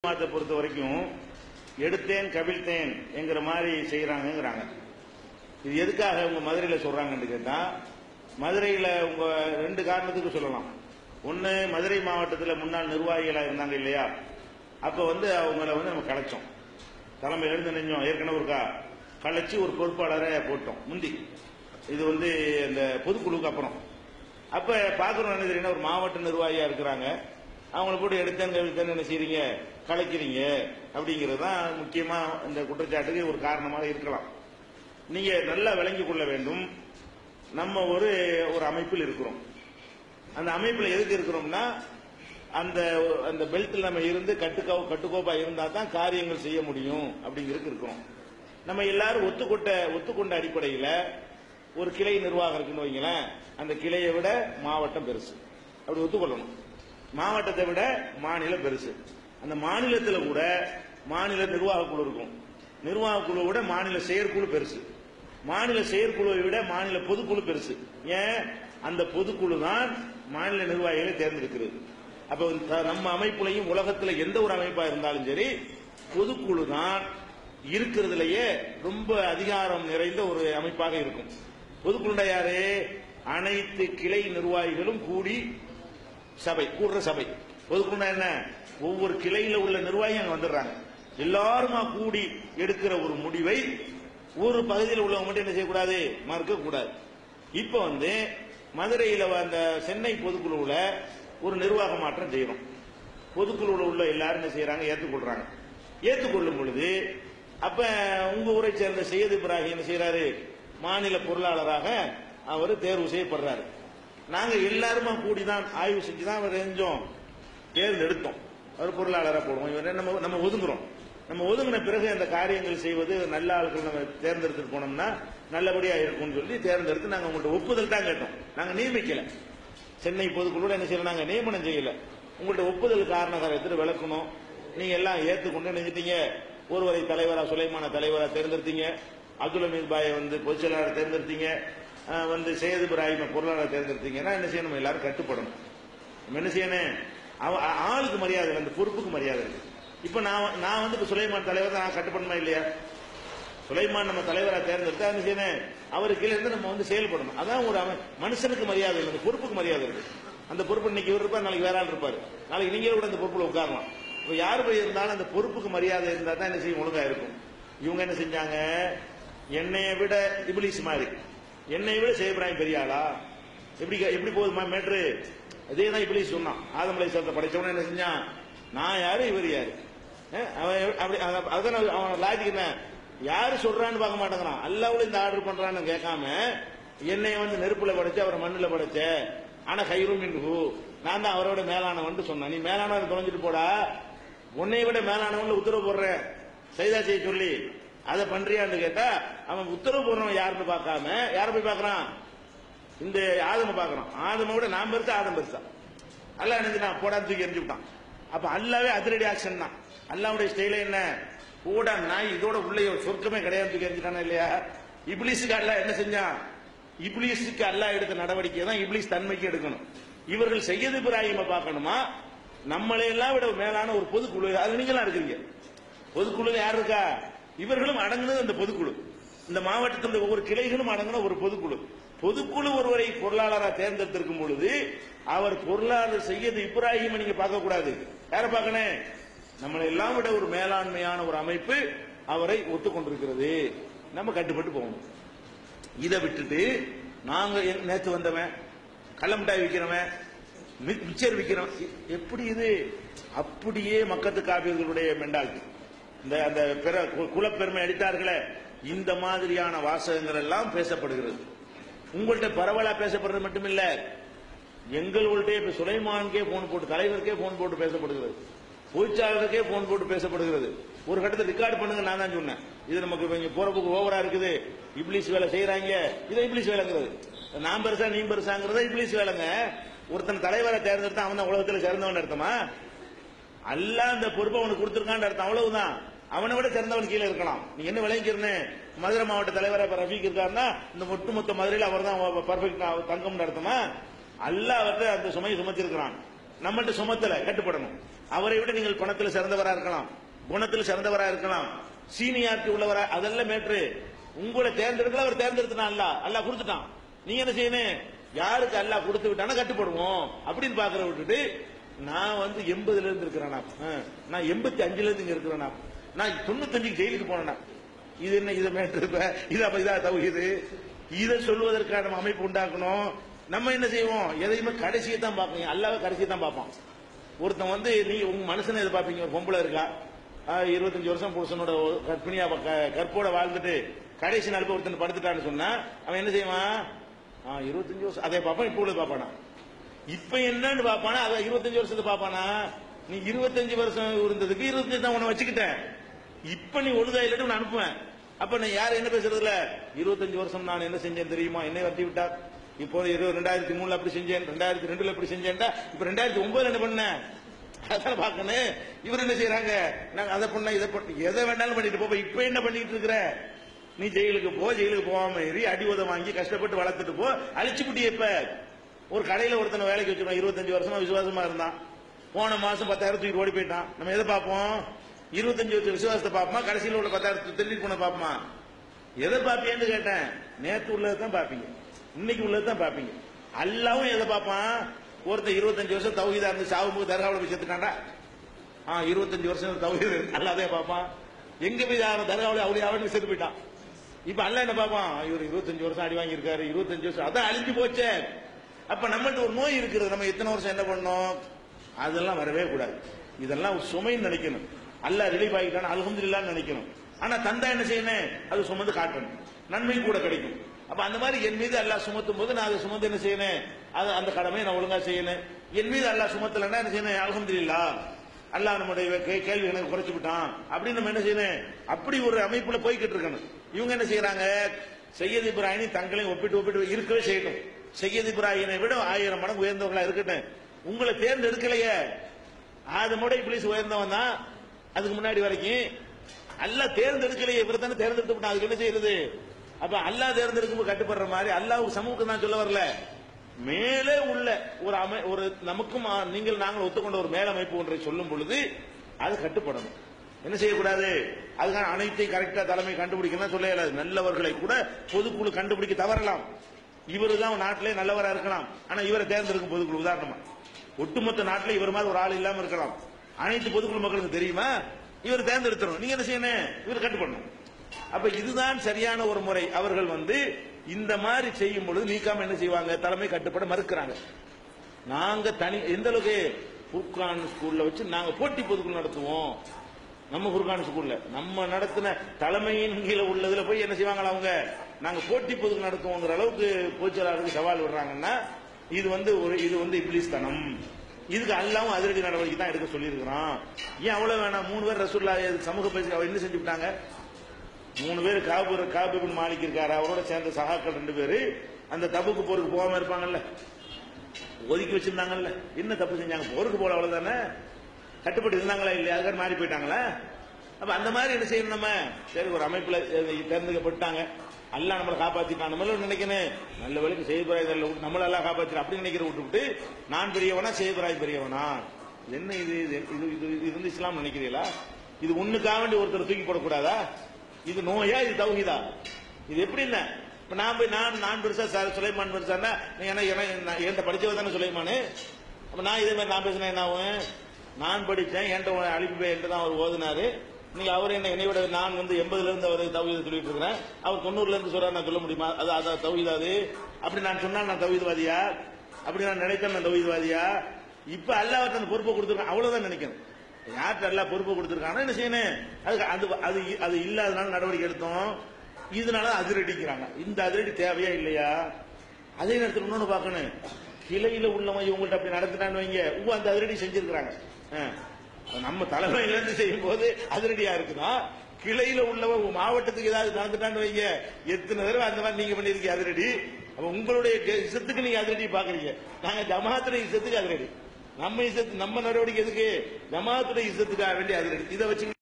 மாதத்தை பொறுத்த வரைக்கும் எடுத்தேன் கவிழ்த்தேன் என்கிற மாதிரி செய்யறாங்கிறாங்க. இது எதுக்காக உங்க மதுரையில் சொல்றாங்கன்னு கேட்டா, மதுரையில் உங்க ரெண்டு காரணத்துக்கு சொல்லலாம். ஒன்னு, மதுரை மாவட்டத்தில் முன்னாள் நிர்வாகிகளா இருந்தாங்க இல்லையா, அப்ப அவங்கள நம்ம கலைச்சோம், தலைமையில் இருந்து நெஞ்சோம், ஏற்கனவே ஒருக்கா கலைச்சு ஒரு பொறுப்பாளரை போட்டோம் முந்தி. இது இந்த பொதுக்குழுக்கு அப்புறம். அப்ப பாக்குறோம் என்ன தெரியுமா, ஒரு மாவட்ட நிர்வாகியா இருக்கிறாங்க, அவங்களை போட்டு எடுத்தேன் கவிழ்த்தேன் என்ன செய்றீங்க, கலைக்கிறீங்க அப்படிங்கிறது தான் முக்கியமா இந்த குற்றச்சாட்டுக்கு ஒரு காரணமாக இருக்கலாம். நீங்க நல்லா விளங்கிக் கொள்ள வேண்டும், நம்ம ஒரு அமைப்பில் இருக்கிறோம். அந்த அமைப்பில் எதுக்கு இருக்கிறோம்னா, அந்த அந்த பெல்ட்ல நம்ம இருந்து கட்டுக்கோப்பா இருந்தா தான் காரியங்கள் செய்ய முடியும் அப்படிங்கிறதுக்கு இருக்கிறோம். நம்ம எல்லாரும் ஒத்துக்கொண்ட அடிப்படையில் ஒரு கிளை நிர்வாகம் இருக்குன்னு வைங்களேன், அந்த கிளையை விட மாவட்டம் பெருசு அப்படி ஒத்துக்கொள்ளணும். மாவட்டத்தை விட மாநிலம் பெருசு. அந்த மாநிலத்தில் கூட மாநில நிர்வாக குழு இருக்கும், நிர்வாக குழுவை விட மாநில செயற்குழு பெருசு, மாநில செயற்குழுவை விட மாநில பொதுக்குழு பெருசு. ஏன், அந்த பொதுக்குழு தான் மாநில நிர்வாகிகளை தேர்ந்தெடுக்கிறது. அப்ப நம்ம அமைப்புலையும் உலகத்தில் எந்த ஒரு அமைப்பா இருந்தாலும் சரி, பொதுக்குழு தான் இருக்கிறதுலயே ரொம்ப அதிகாரம் நிறைந்த ஒரு அமைப்பாக இருக்கும். பொதுக்குழு யாரு, அனைத்து கிளை நிர்வாகிகளும் கூடி கூடுற சபை. பொதுக்குழு என்ன, ஒவ்வொரு கிளையில உள்ள நிர்வாகி அங்க வந்துடுறாங்க, எல்லாருமா கூடி எடுக்கிற ஒரு முடிவை ஒரு பகுதியில் உள்ளவங்க மட்டும் என்ன செய்யக்கூடாது, மறுக்க கூடாது. இப்ப மதுரையில் அந்த சென்னை பொதுக்குழுவுல ஒரு நிர்வாக மாற்றம் செய்யறோம். பொதுக்குழுவில் உள்ள எல்லாரும் என்ன செய்யறாங்க, ஏற்றுக்கொள்றாங்க. ஏற்றுக்கொள்ளும் பொழுது அப்ப உங்க ஊரை சேர்ந்த சையது இப்ராஹிம் என்ன செய்யறாரு, மாநில பொருளாளராக அவர் தேர்வு செய்யப்படுறாரு. நாங்க எல்லாருமா கூடிதான் ஆய்வு செஞ்சுதான் அவர் செஞ்சோம், தேர்ந்தெடுத்தோம், அவர் பொருளாளராக போடுவோம். இவர் நம்ம ஒதுங்குறோம். நம்ம ஒதுங்கின பிறகு அந்த காரியங்கள் செய்வது நல்ல ஆட்கள் நம்ம தேர்ந்தெடுத்து போனோம்னா நல்லபடியா இருக்கும்னு சொல்லி தேர்ந்தெடுத்து நாங்க உங்கள்ட்ட ஒப்புதல் தான் கேட்டோம். நாங்க நியமிக்கல, சென்னை பொதுக்குழு என்ன செய்யல, நாங்க நியமனம் செய்யல. உங்கள்ட்ட ஒப்புதல் காரணத்தை விளக்கணும். நீங்க எல்லாம் ஏற்றுக்கொண்டு நினைச்சிட்டீங்க. ஒருவரை தலைவரா சுலைமான தலைவரா தேர்ந்தெடுத்தீங்க, அப்துல் ஹமீத் பாயை பொதுச் செயலாளர் தேர்ந்தெடுத்தீங்க, சையது இப்ராஹிம் பொருளாளர் தேர்ந்தெடுத்தீங்கன்னா என்ன செய்யணும், எல்லாரும் கட்டுப்படணும். என்ன செய்யணும், ஆளுக்கு மரியாதை, அந்த பொறுப்புக்கு மரியாதை இருக்கு. இப்ப நான் இப்ப சுலைமான் தலைவர் நான் கட்டுப்படணுமா இல்லையா? சுலைமான் நம்ம தலைவரா தேர்ந்தெடுத்தா என்ன செய்யணும், அவருக்கு கீழே இருந்து நம்ம செயல்படணும். அதான் ஒரு மனுஷனுக்கு மரியாதை இல்லை, அந்த பொறுப்புக்கு மரியாதை இருக்கு. அந்த பொறுப்பு இன்னைக்கு இவர் இருப்பார், நாளைக்கு வேற ஆள் இருப்பாரு, நாளைக்கு நீங்களே கூட அந்த பொறுப்புல உட்காரலாம். இப்ப யாரு போய் இருந்தாலும் அந்த பொறுப்புக்கு மரியாதை இருந்தா தான் என்ன செய்யும், ஒழுங்கா இருக்கும். இவங்க என்ன செஞ்சாங்க, என்னைய விட இப்லீஸ் மாதிரி, என்னை விட சையது இப்ராஹிம் பெரிய ஆளா, எப்படி போகுதுமா மேட்ரு, அதே தான் இப்லீஸ் சொன்னான். ஆதம் அலைஹிஸ்ஸலாத்தை படைச்சவன என்ன செஞ்சான், நான் யாரு இவர் யாரு, அதான் அவன் லாஜிக் என்ன, யாரு சொல்றான்னு பார்க்க மாட்டேங்கிறான். அல்லாஹ்வுல இந்த ஆர்டர் பண்றான்னு கேட்காம, என்னை நெருப்புல படைச்சு அவரை மண்ணுல படைச்ச, ஆனா கைரும் மின்ஹு, நான் தான் அவரோட மேலானவன் சொன்னான். நீ மேலானவன் தொலைஞ்சிட்டு போடா, உன்னை விட மேலானவன் உத்தரவு போடுறேன் சைதா செய்ய சொல்லி, அதை பண்றியான்னு கேட்டா, அவன் உத்தரவு போடுறவன் யாருன்னு பார்க்காம யார போய் பார்க்கறான், இந்த ஆதம பார்க்கறான். ஆதம விட நான் பெருசா, ஆதம் பெருசா. அல்லாஹ் நினைச்சான், போடா தூக்கி எரிஞ்சு விட்டான். அப்ப அல்லாவே அதிரடி ஆக்ஷன் தான். அல்லாஹ்வுடைய ஸ்டைல என்ன, போடா நாய், இதோட உள்ள சொர்க்கமே கிடையாது தூக்கி எரிஞ்சுட்டானா இல்லையா? இப்லீஸுக்கு அல்லாஹ் என்ன செஞ்சான், இப்லீஸுக்கு அல்லாஹ் எடுத்த நடவடிக்கை தான் இப்லீஸ் தன்மைக்கு எடுக்கணும். இவர்கள் சையது இப்ராஹிமை பார்க்கணுமா, நம்மளை எல்லாம் விட மேலான ஒரு பொதுக்குழு, அது நீங்களாம் இருக்கிறீங்க. பொதுக்குழு யார் இருக்கா, இவர்களும் அடங்குனது அந்த பொதுக்குழு. இந்த மாவட்டத்தில் ஒவ்வொரு கிளைகளும் அடங்குன ஒரு பொதுக்குழு. பொதுக்குழு ஒருவரை பொருளாளராக தேர்ந்தெடுத்திருக்கும் பொழுது அவர் பொருளாளர் சையது இப்ராஹிம் நீங்க பார்க்க கூடாது. யாரை பார்க்கணும், நம்மளை எல்லாம் விட ஒரு மேலாண்மையான ஒரு அமைப்பு அவரை ஒத்துக்கொண்டிருக்கிறது, நம்ம கட்டுப்பட்டு போகணும். இதை விட்டுட்டு நாங்க நேற்று வந்தவன், கள்ளமிட்டாய் விற்கிறவன், மிச்சர் விற்கிறவன், எப்படி இது, அப்படியே மக்கத்து காபியர்களுடைய மெண்டாலிட்டி. இந்த அந்த குலப்பெருமை அடித்தார்களே, இந்த மாதிரியான வாசகங்கள் எல்லாம் பேசப்படுகிறது. உங்கள்கிட்ட பரவலா பேசப்படுறது மட்டும் இல்ல, எங்கள்கிட்ட இப்ப சுலைமானுக்கே போன் போட்டு, தலைவருக்கே போன் போட்டு பேசப்படுகிறது, பொதுச்சாளருக்கே போன் போட்டு பேசப்படுகிறது. ஒரு கட்டத்தை ரெக்கார்ட் பண்ணுங்க, நான் தான் சொன்னேன், இது நமக்கு போறதுக்கு ஓவரா இருக்குது, இப்லீஸ் வேலை செய்யறாங்க, இதை இப்லீஸ் வேலைங்கிறது. நான் பெருசா நீ பெருசாங்கிறத இப்லீஸ் வேலைங்க. ஒருத்தன் தலைவரை தேர்ந்தெடுத்தா அவன் தான் உலகத்தில் சிறந்தவன் அர்த்தமா? அல்லாஹ் அந்த பொறுப்பை அவனுக்கு கொடுத்திருக்கான்னு அர்த்தம், அவ்வளவுதான். அவனை விட சிறந்தவன் கீழே இருக்கலாம். நீ என்ன விளங்கிக்கிறன்னு, மதுரை மாவட்ட தலைவரை ரஃபீக் இருக்காருன்னா இந்த ஒட்டுமொத்த மதுரையில் அவர் தான் பர்ஃபெக்ட் தங்கம்னு அர்த்தமா? அல்லாஹ் அவர்கிட்ட அந்த சுமையை சுமத்திருக்கிறான், நம்மகிட்ட சுமத்தல, கட்டுப்படணும். அவரை விட நீங்கள் பணத்தில் சிறந்தவரா இருக்கலாம், குணத்தில் சிறந்தவரா இருக்கலாம், சீனியாரிட்டி உள்ளவரா, அதெல்லாம் மேட்ரு. உங்களை தேர்ந்தெடுக்கல, அவர் தேர்ந்தெடுத்தான், அல்லாஹ் கொடுத்துட்டான். நீங்க என்ன செய்யணும்? யாருக்கு அல்லாஹ் கொடுத்து விட்டானா கட்டுப்படுவோம் அப்படின்னு பாக்குற விட்டுட்டு, நான் 80ல இருந்து இருக்கிறேனா, நான் 85ல இருந்து இங்க இருக்கிறேனா, நான் 95க்கு ஜெயிலுக்கு போனேனா, இது என்ன இதை மேட்ரு? இதா தௌஹீது? இதை சொல்வதற்கான நம்ம அமைப்பு உண்டாக்கணும். நம்ம என்ன செய்வோம்? எதையுமே கடைசியை தான் பார்ப்போம், அல்லாஹ் கடைசியை தான் பார்ப்போம். ஒருத்தன் நீ உங்க மனுஷனை எதை பார்ப்பீங்க? ஒரு பொம்பளை இருக்கா, 25 வருஷம் புருஷனோட கற்பிணியா கற்போட வாழ்ந்துட்டு கடைசி நாள் ஒருத்தன் படுத்துட்டான்னு சொன்னா அவன் என்ன செய்வான்? 25 வருஷம் அதை பார்ப்பான். இப்ப உள்ளது பார்ப்பானா? இப்ப என்னன்னு பார்ப்பானா? அதை 25 வருஷத்தை பார்ப்பானா? நீ 25 வருஷம் இருந்ததுக்கு 25 தான் உன்னை வச்சுக்கிட்டேன், இப்ப நீ ஒழுதா இல்லட்டு உன்னை அனுப்புவேன். அப்ப நான் யாரும் என்ன பேசுறதுல 25 வருஷம் நான் என்ன செஞ்சேன் தெரியுமா? என்னை வரட்டி விட்டார். இப்போ 2003 அப்படி செஞ்சேன், 2002 அப்படி செஞ்சேன்டா, இப்ப 2009 என்ன பண்ண? அதான் பார்க்கணும். இவர் என்ன செய்யறாங்க? நாங்க அதை பண்ண இதை பண்ண எதை வேணாலும் பண்ணிட்டு போ. இப்ப என்ன பண்ணிட்டு இருக்கிற? நீ ஜெயிலுக்கு போ, ஜெயிலுக்கு போகாம ஏறி அடி உத வாங்கி கஷ்டப்பட்டு வளர்த்துட்டு போ, அழிச்சு குட்டிய. இப்ப ஒரு கடையில ஒருத்தனை வேலைக்கு வச்சிருக்கோம், 25 வருஷமா விசுவாசமா இருந்தான், போன மாசம் 10,000 தூக்கி ஓடி போயிட்டான். நம்ம எதை பார்ப்போம்? 25 வருஷம் விசுவாசத்தை பார்ப்போமா, கடைசியில் உள்ள 10,000 திருடி போன பார்ப்போமா? எதை பார்ப்பீங்கன்னு கேட்டேன். நேற்று உள்ளதான் பார்ப்பீங்க, இன்னைக்கு உள்ளதான் பார்ப்பீங்க. அல்லாவும் எதை பார்ப்பான்? ஒருத்தர் 25 வருஷம் தௌஹீதா இருந்து சாவும்போது தர்காவுல போய் செத்துட்டாண்டா, 25 வருஷம் தௌஹீது அல்லாதே பார்ப்பான். எங்க போய் தர்காவுல அவளை செத்து போயிட்டான். இப்ப அல்ல என்ன பார்ப்பான்? இவர் 25 வருஷம் அடி வாங்கி இருக்காரு, 25 வருஷம் அதான் அழிஞ்சு போச்சே. அப்ப நம்மள்ட்ட ஒரு நோய் இருக்குது, நம்ம எத்தனை வருஷம் என்ன பண்ணோம்? அதெல்லாம் வரவே கூடாது. இதெல்லாம் சுமைன்னு நினைக்கணும். அல்லாஹ் ரிலீஃப் ஆகிட்டான அல்ஹம்துலில்லாஹ்னு நினைக்கணும். ஆனா தந்தா என்ன செய்யணும்? அது சுமந்து காட்டணும், நன்மை கூட கிடைக்கும். அப்ப அந்த மாதிரி என் மீது அல்லாஹ் சுமத்தும் போது நான் அதை சுமந்து என்ன செய்யணும்? அது அந்த கடமையை நான் ஒழுங்கா செய்யணும். என் மீது அல்லாஹ் சுமத்தலன்னா என்ன செய்யணும்? அல்ஹம்துலில்லாஹ், அல்லாஹ் நம்முடைய கேள்வி எனக்கு குறைச்சு விட்டான் அப்படின்னு நம்ம என்ன செய்யணும்? அப்படி ஒரு அமைப்புல போய்கிட்டு இருக்கணும். இவங்க என்ன செய்யறாங்க? சையத் இப்ராஹிம் தங்களையும் ஒப்பிட்டு இருக்கவே செய்யணும். சையத் இப்ராஹிமை விட 1000 மடங்கு உயர்ந்தவர்களா இருக்கட்டும். உங்களை தேர்ந்தெடுக்கலையே, ஆதமோட இப்லீஸ் உயர்ந்தவன் தான். அதுக்கு முன்னாடி வரைக்கும் அல்லாஹ் தேர்ந்தெடுக்கலையே, இவர் தானே தேர்ந்தெடுத்து, அதுக்கு என்ன செய்யறது? அப்ப அல்லாஹ் தேர்ந்தெடுக்கும் கட்டுப்படுற மாதிரி அல்லாஹ் சமூகம் தான் சொல்ல வரல. மேலே உள்ள ஒரு நமக்கும் நாங்கள் ஒத்துக்கொண்ட ஒரு மேலமைப்பு ஒன்றை சொல்லும் பொழுது அது கட்டுப்படணும். என்ன செய்யக்கூடாது? அதுக்கான அனைத்தையும் கரெக்டா தலைமை கண்டுபிடிக்கணும் சொல்ல இயலாது. நல்லவர்களை கூட பொதுக்குழு கண்டுபிடிக்க தவறலாம். இவரு தான் நாட்டிலே நல்லவரா இருக்கலாம், ஆனா இவரை தேர்ந்தெடுக்கும் பொதுக்குழு உதாரணமா ஒட்டுமொத்த நாட்டில் இவர் மாதிரி ஒரு ஆள் இல்லாம இருக்கலாம். அனைத்து பொதுக்குழு மக்களுக்கு தெரியுமா? இவர் தேர்ந்தெடுத்தணும். நீங்க என்ன செய்யணும்? இவர் கட்டுப்படணும். அப்ப இதுதான் சரியான ஒரு முறை. அவர்கள் இந்த மாதிரி செய்யும் பொழுது நீக்காம என்ன செய்வாங்க? தலைமை கட்டுப்பட மறுக்கிறாங்க. நாங்க தனி எந்த அளவுக்கு ஃபுர்கான் ஸ்கூல்ல வச்சு நாங்க போட்டி பொதுக்குழு நடத்துவோம். நம்ம ஃபுர்கான் ஸ்கூல்ல நம்ம நடத்தின தலைமையின் கீழே உள்ளதுல போய் என்ன செய்வாங்களா அவங்க? நாங்க போட்டி பொதுக்குழு நடத்துவோங்கிற அளவுக்கு பொதுச்செயலாளருக்கு சவால் விடுறாங்கன்னா இது இப்லீஸ் தனம். இதுக்கு அல்லாவும் அதிரடி நடவடிக்கை தான் எடுக்க சொல்லி இருக்கிறான். ஏன் அவ்வளவு வேணாம்? 3 பேர் ரசூல்லா சமூக பயிற்சி என்ன செஞ்சு விட்டாங்க? 3 பேர் காபு பின் மாலிக் இருக்காரு, அவரோட சேர்ந்த சகாக்கள் 2 பேரு அந்த தப்புக்கு போருக்கு போகாம இருப்பாங்கல்ல, ஒதுக்கி வச்சிருந்தாங்கல்ல. என்ன தப்பு செஞ்சாங்க? போருக்கு போல, அவ்வளவுதானே. கட்டுப்பட்டு இருந்தாங்களா இல்லையா? அதுக்காக மாறி போயிட்டாங்களா? அப்ப அந்த மாதிரி என்ன செய்யணும்? நம்ம சரி ஒரு அமைப்புல தேர்ந்தெடுக்கப்பட்டாங்க, அல்லாஹ் நம்மளை காப்பாத்திட்டான், நம்மள நினைக்கணும். நல்ல வேலைக்கு செய்யப்படாத நம்மள எல்லாம் காப்பாத்திட்டு அப்படி நினைக்கிற விட்டுவிட்டு நான் பெரியவனா செய்யப்படாது பெரியவனா? என்ன இது இது இஸ்லாம் நினைக்கிறீங்களா? இது ஒண்ணுக்காக வேண்டி ஒருத்தர் தூக்கி போடக்கூடாதா? இது நோயா? இது தௌஹீதா? இது எப்படி? என்ன இப்ப நான் பெருசா சுலைமான் பெருசா என்கிட்ட படிச்சவர் தானே சுலைமானு. அப்ப நான் இதே மாதிரி நான் பேசினேன் என்ன ஆகும்? நான் படிச்சேன், என்கிட்ட அழிப்பு என்கிட்ட தான் அவர் ஓதுனாரு. நீங்க அவர் என்னை விட நான் 80ல இருந்து அவர் தௌஹீதை சொல்லிட்டு இருக்கிறேன், அவர் 90ல இருந்து சொல்றாரு, நான் சொல்ல முடியுமா? அது தௌஹீதாது? அப்படி நான் சொன்னால் நான் தௌஹீத்வாதியா? அப்படி நான் நினைத்தேன் நான் தௌஹீத்வாதியா? இப்ப அல்லாஹ் அந்த பொறுப்பை கொடுத்துருக்கேன், அவ்வளவுதான் நினைக்கணும். யார்கிட்ட எல்லாம் பொறுப்பை கொடுத்திருக்காங்க என்ன செய்யணும்? அது இல்லாதனால நடவடிக்கை எடுத்தோம். இதனால அதிரடிக்கிறாங்க. இந்த அதிரடி தேவையா இல்லையா? அதே நேரத்தில் இன்னொன்னு பார்க்கணும், கிளையில உள்ளவங்க இவங்கள்ட்ட அப்படி நடத்தினான்னு வைங்க, அந்த அதிரடி செஞ்சிருக்கிறாங்க. நம்ம தலைமையில இருந்து செய்யும் போது அதிரடியா இருக்குதா? கிளையில உள்ளவங்க மாவட்டத்துக்கு ஏதாவது நடந்துட்டான்னு வைங்க, எத்தனை தடவை அந்த மாதிரி நீங்க பண்ணிருக்கீங்க அதிரடி. அப்ப உங்களுடைய இசத்துக்கு நீங்க அதிரடி பாக்குறீங்க, நாங்க ஜமாத்துடைய இசத்துக்கு அதிரடி. நம்ம இசத்து நம்ம நடவடிக்கை எதுக்கு? ஜமாத்துடைய இசத்துக்காக வேண்டிய அதிரடி. இதை வச்சு